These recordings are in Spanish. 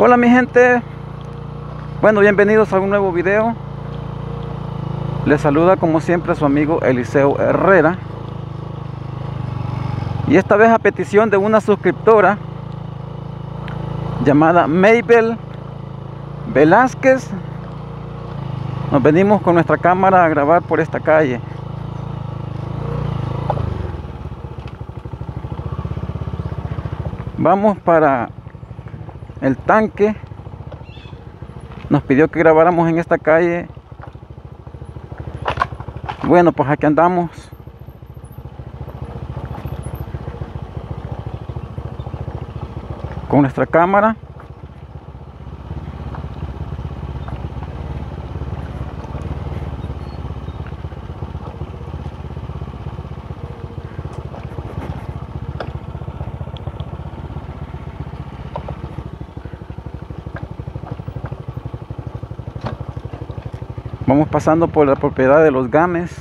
Hola mi gente, bueno, bienvenidos a un nuevo video. Les saluda como siempre su amigo Eliseo Herrera. Y esta vez a petición de una suscriptora llamada Mabel Velázquez, nos venimos con nuestra cámara a grabar por esta calle. Vamos para el tanque. Nos pidió que grabáramos en esta calle. Bueno, pues aquí andamos. Con nuestra cámara. Vamos pasando por la propiedad de los Gámez.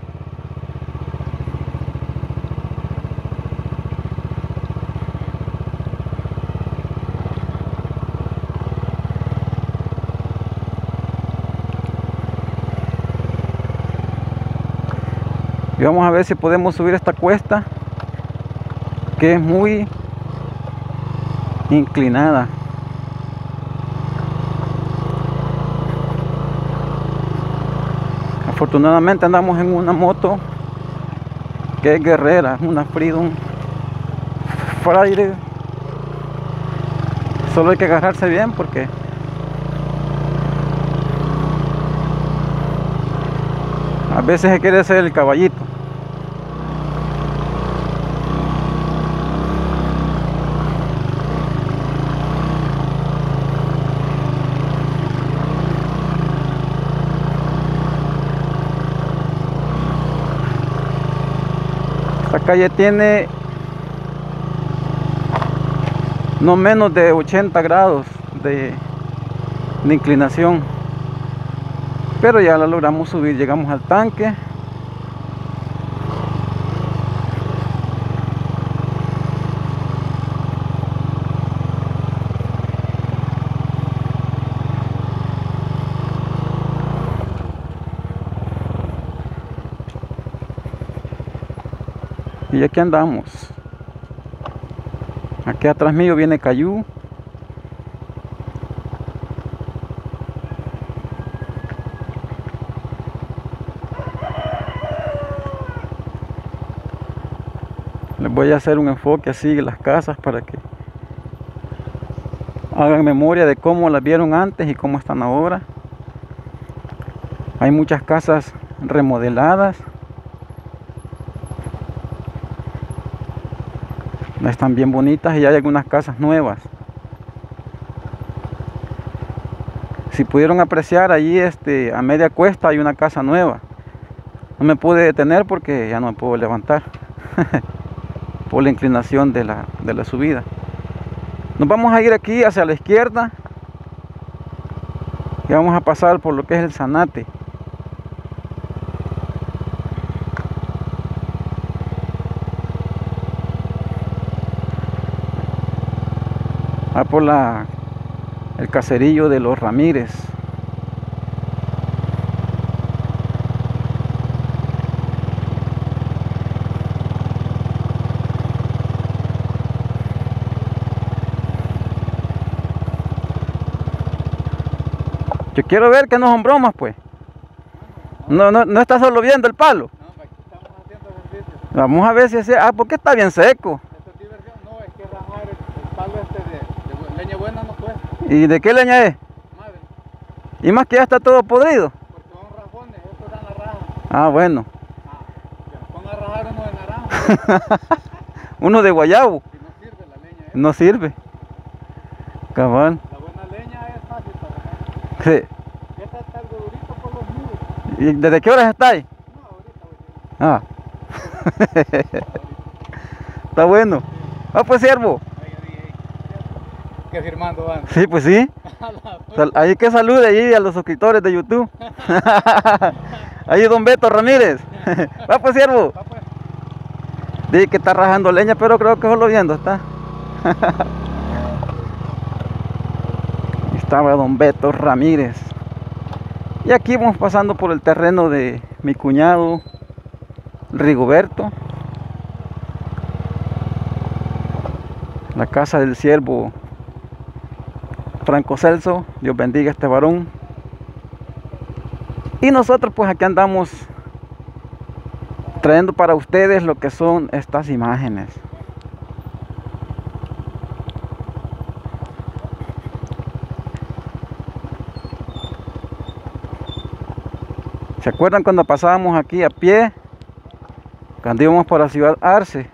Y vamos a ver si podemos subir esta cuesta, que es muy inclinada. Afortunadamente andamos en una moto que es guerrera, una Freedom Friday. Solo hay que agarrarse bien porque a veces se quiere ser el caballito. Esta calle tiene no menos de 80 grados de inclinación, pero ya la logramos subir. Llegamos al tanque. Y aquí andamos. Aquí atrás mío viene Cayú. Les voy a hacer un enfoque así en las casas para que hagan memoria de cómo las vieron antes y cómo están ahora. Hay muchas casas remodeladas. Están bien bonitas y hay algunas casas nuevas. Si pudieron apreciar, allí a media cuesta hay una casa nueva. No me pude detener porque ya no me puedo levantar por la inclinación de la subida. Nos vamos a ir aquí hacia la izquierda y vamos a pasar por lo que es el Zanate. Por el caserillo de los Ramírez. Yo quiero ver que no son bromas, pues. No está solo viendo el palo. No, aquí estamos haciendo ejercicio. Vamos a ver si es... Ah, porque está bien seco. Esto es diversión. No, es que rajar el palo de leña buena no cuesta. ¿Y de qué leña es? Madre, Y más que ya está todo podrido. porque son rajones, estos dan la raja. Ah, bueno. Que nos ponga a rajar uno de naranja. Uno de guayabo. Si no sirve la leña esa. No sirve. Cabal. La buena leña es fácil para rajar. Sí. Esta está algo durito por los muros. ¿Y desde qué horas está ahí? No, ahorita. Ah. Está bueno. Ah, pues siervo. Que firmando van. Sí, pues sí. Ahí que salude ahí a los suscriptores de YouTube. Ahí don Beto Ramírez. Va pues siervo. Va pues. Dice que está rajando leña, pero creo que solo viendo está. estaba don Beto Ramírez. Y aquí vamos pasando por el terreno de mi cuñado Rigoberto, la casa del siervo Franco Celso. Dios bendiga a este varón. Y nosotros pues aquí andamos trayendo para ustedes lo que son estas imágenes. ¿Se acuerdan cuando pasábamos aquí a pie? Cuando íbamos por la ciudad Arce.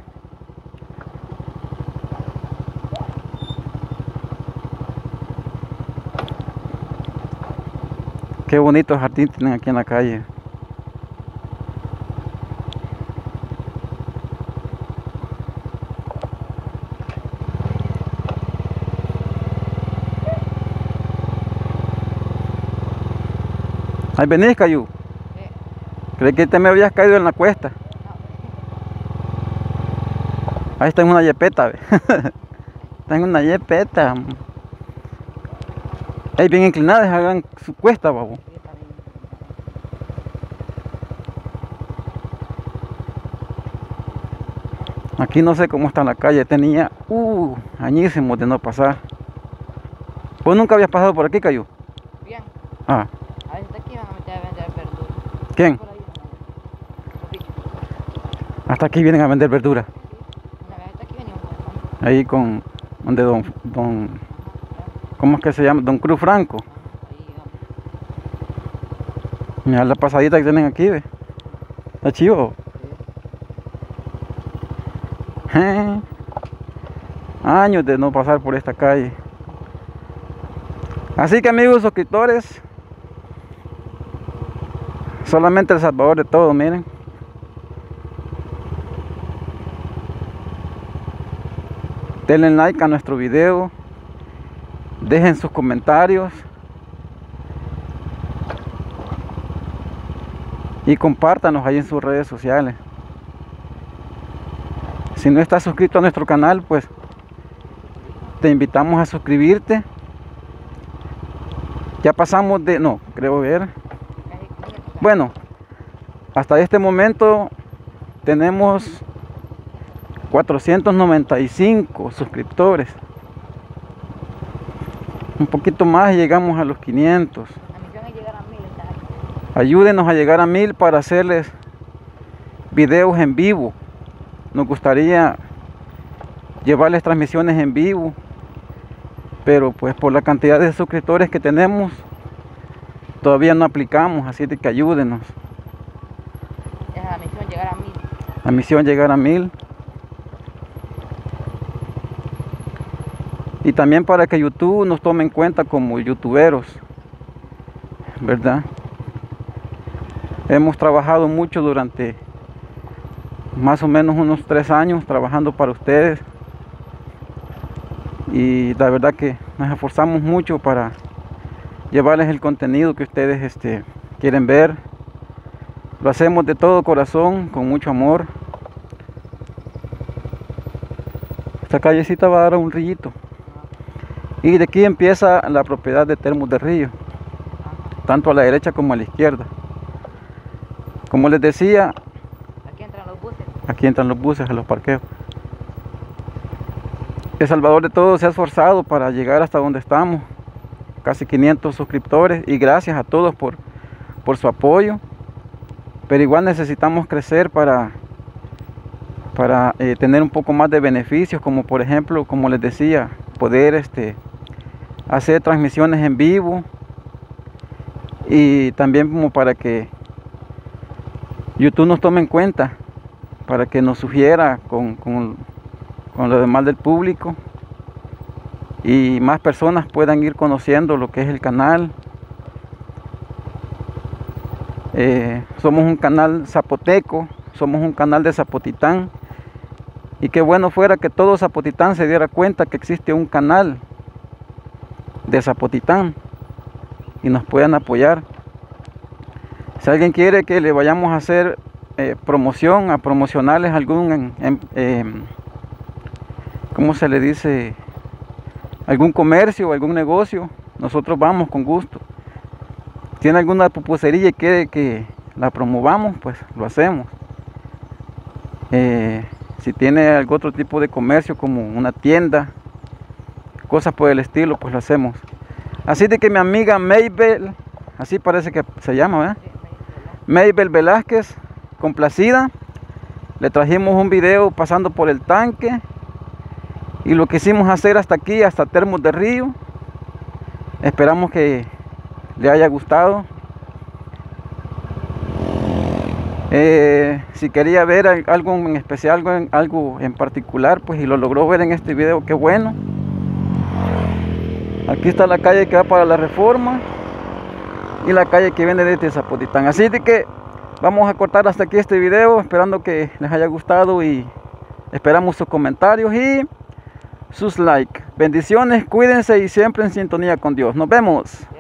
Qué bonito jardín tienen aquí en la calle. Ahí venís, Cayu. Creí que te me habías caído en la cuesta. Ahí está en una yepeta, ve. Está en una yepeta. Ahí bien inclinada, hagan su cuesta, babo. Aquí no sé cómo está la calle. Tenía añísimos de no pasar. ¿Vos nunca habías pasado por aquí, Cayu? Bien. Ah. A veces aquí van a meter a vender verduras. ¿Quién? Por ahí Hasta aquí vienen a vender verdura. una vez aquí venimos con el banco. Ahí con donde don ¿cómo es que se llama? Don Cruz Franco. Ahí vamos. Mira la pasadita que tienen aquí, ve. Está chivo. Años de no pasar por esta calle. Así que, amigos suscriptores, solamente El Salvador de todo, miren. Denle like a nuestro video, dejen sus comentarios y compártanos ahí en sus redes sociales. Si no estás suscrito a nuestro canal, pues te invitamos a suscribirte. Ya pasamos de, no, creo ver. Bueno, hasta este momento tenemos 495 suscriptores. Un poquito más y llegamos a los 500. La misión es llegar a 1000. Ayúdenos a llegar a 1000 para hacerles videos en vivo. Nos gustaría llevarles transmisiones en vivo, pero pues por la cantidad de suscriptores que tenemos todavía no aplicamos, así de que ayúdenos. Es la misión llegar a 1000. La misión llegar a 1000. Y también para que YouTube nos tome en cuenta como youtuberos, ¿verdad? Hemos trabajado mucho durante más o menos unos 3 años trabajando para ustedes. Y la verdad que nos esforzamos mucho para llevarles el contenido que ustedes quieren ver. Lo hacemos de todo corazón, con mucho amor. Esta callecita va a dar un rillito. Y de aquí empieza la propiedad de Termos de Río, tanto a la derecha como a la izquierda. Como les decía, Aquí entran los buses. aquí entran los buses a los parqueos. El Salvador de todo se ha esforzado para llegar hasta donde estamos, casi 500 suscriptores, y gracias a todos por su apoyo. Pero igual necesitamos crecer para tener un poco más de beneficios, como por ejemplo, como les decía, poder hacer transmisiones en vivo, y también como para que YouTube nos tome en cuenta, para que nos sugiera con lo demás del público, y más personas puedan ir conociendo lo que es el canal. Somos un canal zapoteco, somos un canal de Zapotitán, y qué bueno fuera que todo Zapotitán se diera cuenta que existe un canal de Zapotitán y nos puedan apoyar. Si alguien quiere que le vayamos a hacer promoción, a promocionarles algún ¿cómo se le dice? Algún comercio o algún negocio, nosotros vamos con gusto. Tiene alguna pupusería y quiere que la promovamos, pues lo hacemos. Si tiene algún otro tipo de comercio como una tienda, cosas por el estilo, pues lo hacemos. Así de que mi amiga Maybel, así parece que se llama, ¿verdad? Maybel Velázquez, complacida. Le trajimos un video pasando por el tanque y lo quisimos hacer hasta aquí, hasta Termos de Río. Esperamos que le haya gustado. Si quería ver algo en especial, algo en particular, pues y lo logró ver en este video, qué bueno. Aquí está la calle que va para la Reforma y la calle que viene desde Zapotitlán. Así de que vamos a cortar hasta aquí este video, esperando que les haya gustado y esperamos sus comentarios y sus likes. Bendiciones, cuídense y siempre en sintonía con Dios. Nos vemos.